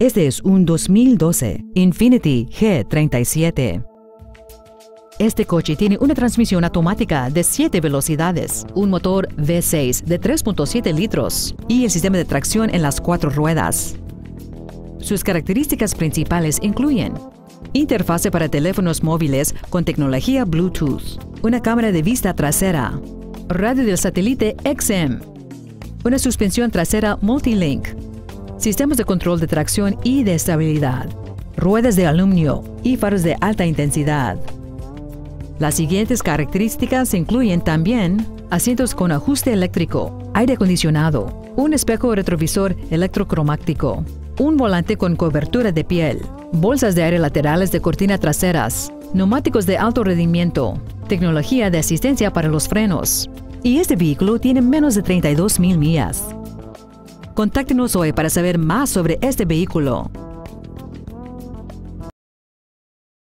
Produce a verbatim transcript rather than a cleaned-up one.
Este es un dos mil doce Infiniti G treinta y siete. Este coche tiene una transmisión automática de siete velocidades, un motor V seis de tres punto siete litros y el sistema de tracción en las cuatro ruedas. Sus características principales incluyen interfase para teléfonos móviles con tecnología Bluetooth, una cámara de vista trasera, radio del satélite X M, una suspensión trasera Multilink, sistemas de control de tracción y de estabilidad, ruedas de aluminio y faros de alta intensidad. Las siguientes características incluyen también asientos con ajuste eléctrico, aire acondicionado, un espejo retrovisor electrocromático, un volante con cobertura de piel, bolsas de aire laterales de cortina traseras, neumáticos de alto rendimiento, tecnología de asistencia para los frenos. Y este vehículo tiene menos de treinta y dos mil millas. Contáctenos hoy para saber más sobre este vehículo.